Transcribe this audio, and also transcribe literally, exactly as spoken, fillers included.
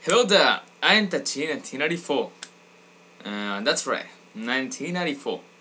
Hello there, I'm Tachin nineteen ninety-four. Uh, that's right, nineteen ninety-four.